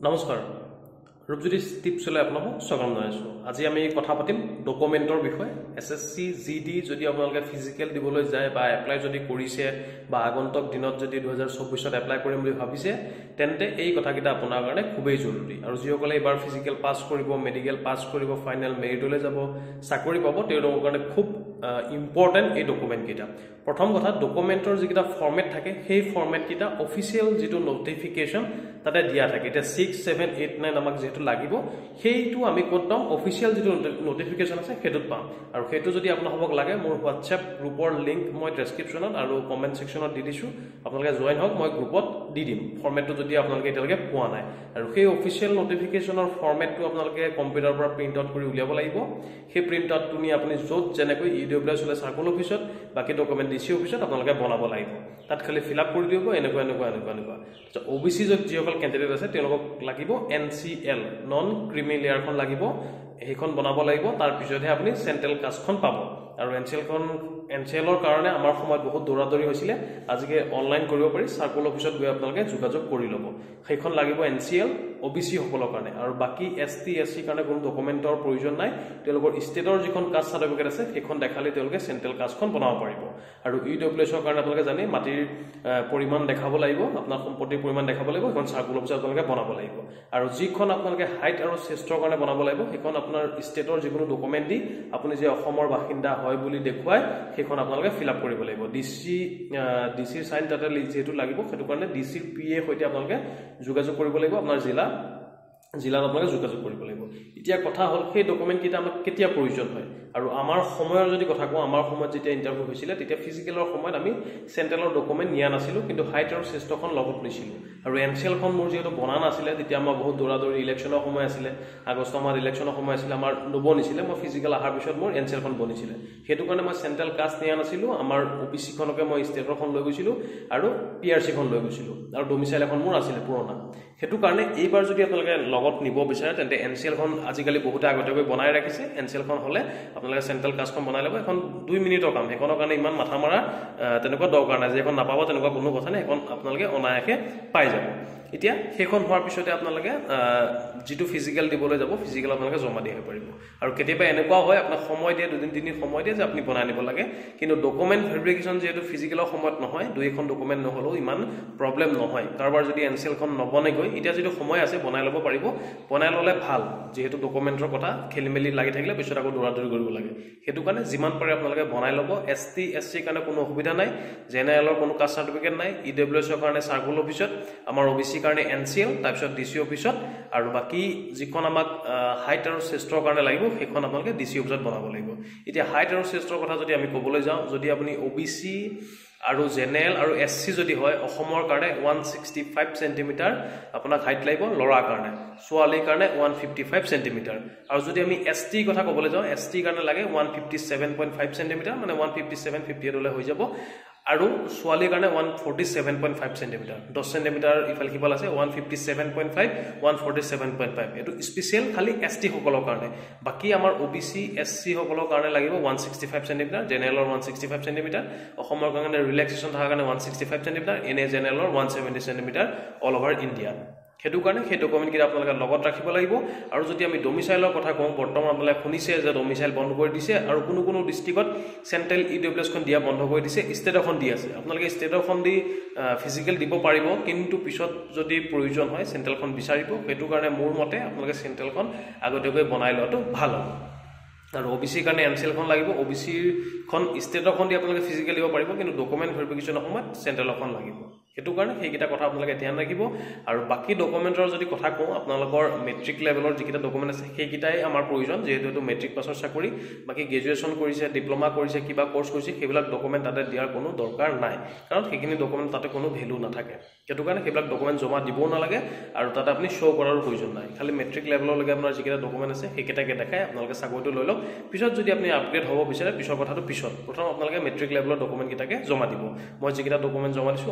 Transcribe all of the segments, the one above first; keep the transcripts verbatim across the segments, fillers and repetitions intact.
নমস্কাৰ ৰূপজ্যোতি টিপছলৈ আপোনাক স্বাগতম জনাইছো আজি আমি কথা পাতিম ডকুমেন্টৰ বিষয়ে এসএসসি জিডি যদি আপোনালোকে ফিজিক্যাল দিবলৈ যায় বা এপ্লাই যদি কৰিছে বা আগন্তুক দিনত যদি দুই হাজাৰ চৌবিশ ত এপ্লাই কৰিম বুলি ভাবিছে তেন্তে এই কথাকিটা আপোনাৰ কাৰণে খুবেই জৰুৰী আৰু যিসকলে এবাৰ ফিজিক্যাল পাস কৰিব মেডিকেল পাস কৰিব ফাইনাল মেৰিটলৈ যাব চাকৰি পাব তেওঁলোকৰ কাৰণে খুব ইম্পৰ্টেন্ট এই ডকুমেন্ট কিটা প্ৰথম কথা ডকুমেন্টৰ যিকিটা ফৰমেট থাকে সেই ফৰমেট কিটা অফিচিয়েল যেটো নোটিফিকেশন তাতে দিয়া থাকে এটা six seven eight nine আমাক যেটো লাগিব সেইটো আমি কোডম অফিচিয়েল যেটো নোটিফিকেশন আছে হেতুত পাম আৰু হেতু যদি আপোনাক লাগে মোৰ WhatsApp গ্ৰুপৰ লিংক মই ডেসক্ৰিপচনত আৰু কমেন্ট সেকশনত দি দিছো আপোনালোকে জয়েন হওক মই গ্ৰুপত দি দিম ফৰমেটটো যদি আপোনালোকে এতিয়ালৈকে পোৱা নাই আৰু সেই অফিচিয়েল নোটিফিকেশনৰ ফৰমেটটো আপোনালোকে কম্পিউটাৰৰ পৰা প্ৰিন্ট আউট কৰি উলিয়াব লাগিব সেই প্ৰিন্ট আউটটো নি আপুনি যত যেনেকৈ ইডব্লিউএছ হলে সাৰ্কুল অফিচত বাকি ডকুমেন্ট ডিসি অফিচত আপোনালোকে বনাব লাগিব তাত খালি ফিল আপ কৰি দিব এনেকুৱা এনেকুৱা এনেকুৱা এনেকুৱা ওবিসি যত যিসকল ক্যান্ডিডেট আছে তেওঁলোকক লাগিব এনসিএল নন ক্ৰিমি লেয়াৰখন লাগিব এইখন বনাব লাগিব তাৰ পিছতহে আপুনি সেন্ট্ৰেল কাষ্টখন পাব আৰু এনসিএলখন এনসিএলৰ কাৰণে আমাৰ সময়ত বহুত দৌৰাদৌৰি হৈছিল আজিকে অনলাইন কৰিব পাৰি সাৰ্কুল অফিচত গৈ আপোনালোকে যোগাযোগ কৰি লব সেইখন লাগিব এনসিএল ওবিসি সকলৰ কাৰণে আৰু বাকি এসটি এসসি কাৰণে কোনো ডকুমেন্টৰ প্ৰয়োজন নাই তেওঁলোকৰ ষ্টেটৰ যিখন কাষ্ট সাৰ্টিফিকেট আছে সেইখন দেখালে তেওঁলোকে সেন্ট্ৰেল কাষ্টখন বনাব পাৰিব আৰু ইডব্লিউএছৰ কাৰণে আপোনালোকে জানে মাটিৰ পৰিমাণ দেখাব লাগিব আপোনাৰ সম্পত্তিৰ পৰিমাণ দেখাব লাগিব এখন সাৰ্কুল অফিচত আপোনালোকে বনাব লাগিব আৰু যিখন আপোনালোকে হাইট আৰু চেষ্টৰ কাৰণে বনাব লাগিব সেইখন আপোনাৰ ষ্টেটৰ যিকোনো ডকুমেন্ট দি আপুনি যে অসমৰ বাসিন্দা হয় বুলি দেখুৱাই সেইখন আপোনালোকে ফিল আপ কৰিব লাগিব ডিসি ডিসিৰ সাইন তাতে যেটো লাগিব সেইটো কাৰণে ডিসিৰ পিএ হৈতে আপোনালোকে যোগাযোগ কৰিব লাগিব আপোনাৰ জিলা জিলাত আপোনালোকে যোগাযোগ কৰিব লাগিব এতিয়া কথা হল সেই ডকুমেন্ট কিটা আমাক কেতিয়া প্ৰয়োজন হয় আৰু আমাৰ সময়ৰ যদি কথা কওঁ আমাৰ সময়ত যেতিয়া ইন্টাৰভিউ হৈছিল তেতিয়া ফিজিক্যালৰ সময়ত আমি সেন্ট্ৰেলৰ ডকুমেন্ট নিয়া নাছিলো কিন্তু হাইট আৰু চেষ্টখন লগত লৈছিলো আৰু এনসিএলখন মোৰ যেটো বনা নাছিল তেতিয়া আমাৰ বহুত দৌৰাদৌৰি ইলেকচনৰ সময় আছিল আগষ্ট মাহৰ ইলেকচনৰ সময় আছিল আমাৰ নবনিছিল মই ফিজিক্যাল আহাৰ পিছত মোৰ এনসিএলখন বনিছিল হেতু কাৰণে মই সেন্ট্ৰেল কাষ্ট নিয়া নাছিলো আমাৰ ওবিসি খনকে মই ষ্টেটৰখন লৈ গৈছিলো আৰু পিআৰসি খন লৈ গৈছিলো আৰু ডোমিসাইল এখন মোৰ আছিল পুৰণা হেতু কাৰণে এইবাৰ যদি আপোনালোকে লগত নিব বিচাৰে তেন্তে এনসিএলখন আজিকালি বহুত আগতেকৈ বনাই ৰাখিছে এনসিএলখন হলে আপোনালোকে সেন্ট্ৰেল কাষ্টখন বনাই লব এখন দুই মিনিটৰ কাম হেকনৰ কাৰণে ইমান মাথা মাৰা তেনেকুৱা দৰকাৰ নাই যে এখন নাপাব তেনেকুৱা কোনো কথা নাই এখন আপোনালোকে অনায়াকে পাই যাব এতিয়া হেখন হোৱাৰ পিছতে আপোনালোকে যেটো ফিজিক্যাল দিবলৈ যাব ফিজিক্যাল আপোনালোকে জমা দিব পাৰিব আৰু কেতিয়াবা এনেকুৱা হয় আপোনাক সময় দিয়ে দুদিন তিনিদিন সময় দিয়ে যে আপুনি বনাই নিব লাগে কিন্তু ডকুমেন্ট ভেৰিফিকেশন যেটো ফিজিক্যালৰ সময়ত নহয় দুই এখন ডকুমেন্ট নহলেও ইমান প্ৰবলেম নহয় কাৰবাৰ যদি এনসিএলখন নবনে গৈ এতিয়া যেটো সময় আছে বনাই লব পাৰিব বনাই ললে ভাল যেহেতু ডকুমেন্টৰ কথা খেলিমেলি লাগি থাকিলে পিছত আকৌ দৌৰাদৌৰি কৰিব লাগে হেতু কাৰণে যিমান পাৰে আপোনালোকে বনাই লব এসটি এসসি কাৰণে কোনো অসুবিধা নাই জেনেৰেলৰ কোনো কাষ্ট সাৰ্টিফিকেট নাই ইডব্লিউএছৰ কাৰণে সাৰ্কুল অফিচত আমাৰ ওবিসি কাৰণে এনসিএল তাৰপিছত ডিসি অফিচত আৰু বাকি যিখন আমাক হাইট আৰু চেষ্টৰ কাৰণে লাগিব সেইখন আপোনালোকে ডিসি অফিচত বনাব লাগিব এতিয়া হাইট আৰু চেষ্টৰ কথা যদি আমি ক'বলৈ যাওঁ যদি আপুনি ওবিসি আৰু জেনেৰেল আৰু এসসি যদি হয় অসমৰ কাৰণে one sixty-five সেন্টিমিটাৰ আপোনাক হাইট লাগিব লৰাৰ কাৰণে ছোৱালীৰ কাৰণে one fifty-five সেন্টিমিটাৰ আৰু যদি আমি এসটি কথা ক'বলৈ যাওঁ এসটি কাৰণে লাগে one fifty-seven point five centimetre মানে one fifty-seven fifty-eight হলে হৈ যাব আৰু ছোৱালীৰ কাৰণে one forty-seven point five centimetre ten centimetre ইফাল কিফাল আছে one fifty-seven point five one forty-seven point five এটো স্পেশাল খালি এসটি সকলৰ কাৰণে বাকি আমাৰ ওবিসি এসসি সকলৰ কাৰণে লাগিব one sixty-five সেন্টিমিটাৰ জেনেৰেলৰ one sixty-five সেন্টিমিটাৰ অসমৰ কাৰণে ৰিলেক্সেশন থাকা কাৰণে one sixty-five সেন্টিমিটাৰ এনে জেনেৰেলৰ one seventy centimetre all over India হেতু কাৰণে সেই ডকুমেন্ট কিটা আপোনালোকে লগত ৰাখিব লাগিব আৰু যদি আমি ডোমিসাইলৰ কথা কওঁ বৰ্তমান আপোনালোকে শুনিছে যে ডোমিসাইল বন্ধ কৰি দিছে আৰু কোনো কোনো ডিস্ট্ৰিক্টত সেন্ট্ৰেল ইডব্লিউএছ খন দিয়া বন্ধ কৰি দিছে ষ্টেটৰখন দি আছে আপোনালোকে ষ্টেটৰখন দি ফিজিক্যাল দিব পাৰিব কিন্তু পিছত যদি প্ৰয়োজন হয় সেন্ট্ৰেলখন বিচাৰিব হেতু কাৰণে মোৰ মতে আপোনালোকে সেন্ট্ৰেলখন আগতেকৈ বনাই লোৱাটো ভাল হ'ব আৰু ওবিসি কাৰণে এনসিএলখন লাগিব ওবিসিৰ খন ষ্টেটৰখন দি আপোনালোকে ফিজিক্যাল দিব পাৰিব কিন্তু ডকুমেন্ট ভেৰিফিকেশনৰ সময়ত সেন্ট্ৰেলখন লাগিব হেতু কাৰণে সেইকিটা কথা আপোনালোকে ধ্যান ৰাখিব আৰু বাকি ডকুমেন্টৰ যদি কথা কওঁ আপোনালোকৰ মেট্ৰিক লেভেলৰ যিকিটা ডকুমেন্ট আছে সেইকিটাই আমাৰ প্ৰয়োজন যেহেতু এটো মেট্ৰিক পাছৰ চাকৰি বাকি গ্ৰেজুৱেচন কৰিছে ডিপ্লোমা কৰিছে কিবা কোৰ্স কৰিছে সেইবিলাক ডকুমেন্ট তাতে দিয়াৰ কোনো দৰকাৰ নাই কাৰণ সেইখিনি ডকুমেন্ট তাতে কোনো ভ্যালু নাথাকে হেতু কাৰণে সেইবিলাক ডকুমেন্ট জমা দিবও নালাগে আৰু তাতে আপুনি শো কৰাৰ প্ৰয়োজন নাই খালি মেট্ৰিক লেভেলৰ লগে আপোনাৰ যিকিটা ডকুমেন্ট আছে সেইকিটাকে দেখাই আপোনালোকে চাকৰিটো লৈ লওক পিছত যদি আপুনি আপগ্ৰেড হ'ব বিচাৰে পিছৰ কথাটো পিছত প্ৰথম আপোনালোকে মেট্ৰিক লেভেলৰ ডকুমেন্ট কিটাকে জমা দিব মই যিকিটা ডকুমেন্ট জমা দিছো অনলি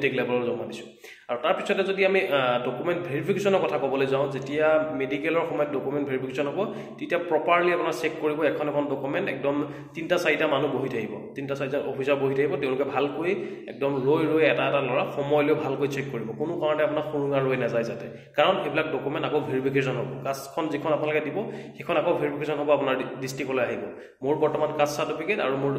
মেট্ৰিক লেভেলৰ জমা দিছোঁ আৰু তাৰ পিছতে যদি আমি ডকুমেণ্ট ভেৰিফিকেশ্যনৰ কথা ক'বলৈ যাওঁ যেতিয়া মেডিকেলৰ সময়ত ডকুমেণ্ট ভেৰিফিকেশ্যন হ'ব তেতিয়া প্ৰপাৰলি আপোনাৰ চেক কৰিব এখন এখন ডকুমেণ্ট একদম তিনিটা চাৰিটা মানুহ বহি থাকিব তিনিটা চাৰিটা অফিচাৰ বহি থাকিব তেওঁলোকে ভালকৈ একদম ৰৈ ৰৈ এটা এটা ল'ৰা সময় লৈ ভালকৈ চেক কৰিব কোনো কাৰণে আপোনাৰ সুৰুঙা ৰৈ নাযায় যাতে কাৰণ এইবিলাক ডকুমেণ্ট আকৌ ভেৰিফিকেশ্যন হ'ব কাষ্টখন যিখন আপোনালোকে দিব সেইখন আকৌ ভেৰিফিকেশ্যন হ'ব আপোনাৰ ডিষ্ট্ৰিক্টলৈ আহিব মোৰ বৰ্তমান কাষ্ট চাৰ্টিফিকেট আৰু মোৰ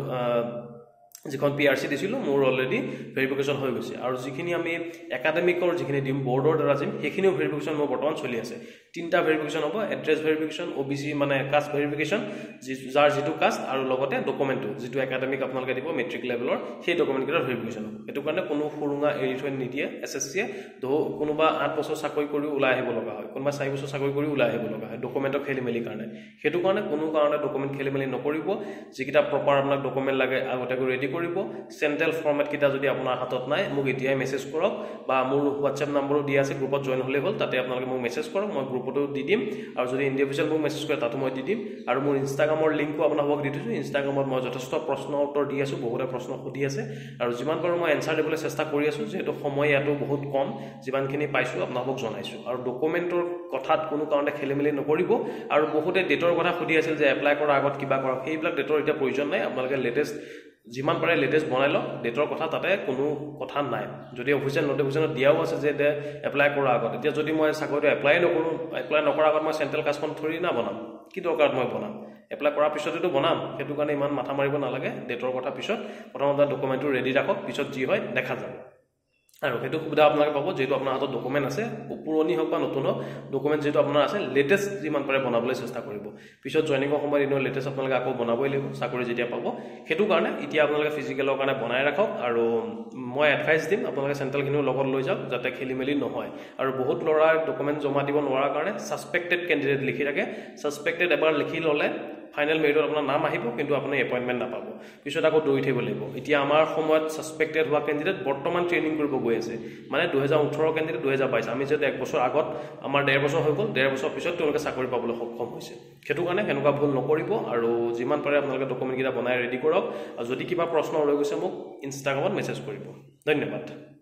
যিখন পি আৰ চি দিছিলোঁ মোৰ অলৰেডি ভেৰিফিকেশ্যন হৈ গৈছে আৰু যিখিনি আমি একাডেমিকৰ যিখিনি দিম বৰ্ডৰ দ্বাৰা দিম সেইখিনিও ভেৰিফিকেশ্যন মোৰ বৰ্তমান চলি আছে তিনিটা ভেৰিফিকেশ্যন হ'ব address verification O' B C মানে কাষ্ট ভেৰিফিকেশ্যন যি যাৰ যিটো কাষ্ট আৰু লগতে ডকুমেণ্টটো যিটো একাডেমিক আপোনালোকে দিব মেট্ৰিক লেভেলৰ সেই ডকুমেণ্টকেইটাৰ ভেৰিফিকেশ্যন হ'ব সেইটো কাৰণে কোনো সুৰুঙা এৰি থৈ নিদিয়ে এছ এছ চিয়ে কোনোবা আঠ বছৰ চাকৰি কৰি ওলাই আহিব লগা হয় কোনোবা চাৰি বছৰ চাকৰি কৰি ওলাই আহিব লগা হয় ডকুমেণ্টৰ খেলি মেলিৰ কাৰণে সেইটো কাৰণে কোনো কাৰণে ডকুমেণ্ট খেলি মেলি নকৰিব যিকেইটা প্ৰপাৰ আপোনাক ডকুমেণ্ট লাগে আগতীয়াকৈ ৰেডি কৰিব চেণ্ট্ৰেল ফৰ্মেট কেইটা যদি আপোনাৰ হাতত নাই মোক এতিয়াই মেছেজ কৰক বা মোৰ হোৱাটছএপ নম্বৰো দিয়া আছে গ্ৰুপত জইন হ'লে হ'ল তাতে আপোনালোকে মোক মেছেজ কৰক মই গ্ৰুপতো দি দিম আৰু যদি ইণ্ডিভিজুৱেল মোক মেছেজ কৰে তাতো মই দি দিম আৰু মোৰ ইনষ্টাগ্ৰামৰ লিংকো আপোনালোকক দি দিছোঁ ইনষ্টাগ্ৰামত মই যথেষ্ট প্ৰশ্ন উত্তৰ দি আছোঁ বহুতে প্ৰশ্ন সুধি আছে আৰু যিমান পাৰোঁ মই এনচাৰ দিবলৈ চেষ্টা কৰি আছোঁ যিহেতু সময় ইয়াতো বহুত কম যিমানখিনি পাইছোঁ আপোনালোকক জনাইছোঁ আৰু ডকুমেণ্টৰ কথাত কোনো কাৰণে খেলি মেলি নকৰিব আৰু বহুতে ডেটৰ কথা সুধি আছিল যে এপ্লাই কৰাৰ আগত কিবা কৰক সেইবিলাক ডেটৰ এতিয়া প্ৰয়োজন নাই আপোনালোকে লেটেষ্ট যিমান পাৰে লেটেষ্ট বনাই লওক ডেটৰ কথা তাতে কোনো কথা নাই যদি অফিচিয়েল নটিফিকেশ্যনত দিয়াও আছে যে দে এপ্লাই কৰাৰ আগত এতিয়া যদি মই চাকৰিটো এপ্লাই নকৰোঁ এপ্লাই নকৰাৰ আগত মই চেণ্ট্ৰেল কাষ্টখন থৰি না বনাম কি দৰকাৰত মই বনাম এপ্লাই কৰাৰ পিছতেতো বনাম সেইটো কাৰণে ইমান মাথা মাৰিব নালাগে ডেটৰ কথা পিছত প্ৰথমতে ডকুমেণ্টটো ৰেডি ৰাখক পিছত যি হয় দেখা যাব আৰু সেইটো সুবিধা আপোনালোকে পাব যিহেতু আপোনাৰ হাতত ডকুমেণ্ট আছে পুৰণি হওক বা নতুন হওক ডকুমেণ্ট যিটো আপোনাৰ আছে লেটেষ্ট যিমান পাৰে বনাবলৈ চেষ্টা কৰিব পিছত জইনিঙৰ সময়ত এনেও লেটেষ্ট আপোনালোকে আকৌ বনাবই লাগিব চাকৰি যেতিয়া পাব সেইটো কাৰণে এতিয়া আপোনালোকে ফিজিকেলৰ কাৰণে বনাই ৰাখক আৰু মই এডভাইচ দিম আপোনালোকে চেণ্ট্ৰেলখিনিও লগত লৈ যাওক যাতে খেলি মেলি নহয় আৰু বহুত ল'ৰাৰ ডকুমেণ্ট জমা দিব নোৱাৰাৰ কাৰণে ছাছপেক্টেড কেণ্ডিডেট লিখি থাকে ছাছপেক্টেড এবাৰ লিখি ল'লে ফাইনেল মেৰিটত আপোনাৰ নাম আহিব কিন্তু আপুনি এপইণ্টমেণ্ট নাপাব পিছত আকৌ দৌৰি থাকিব লাগিব এতিয়া আমাৰ সময়ত ছাছপেক্টেড হোৱা কেণ্ডিডেট বৰ্তমান ট্ৰেইনিং কৰিব গৈ আছে মানে দুহেজাৰ ওঠৰ কেণ্ডিডেট দুহেজাৰ বাইছ আমি যিহেতু এক বছৰ আগত আমাৰ ডেৰ বছৰ হৈ গ'ল ডেৰ বছৰ পিছত তেওঁলোকে চাকৰি পাবলৈ সক্ষম হৈছে সেইটো কাৰণে সেনেকুৱা ভুল নকৰিব আৰু যিমান পাৰে আপোনালোকে ডকুমেণ্টকেইটা বনাই ৰেডি কৰক আৰু যদি কিবা প্ৰশ্ন ৰৈ গৈছে মোক ইনষ্টাগ্ৰামত মেছেজ কৰিব ধন্যবাদ।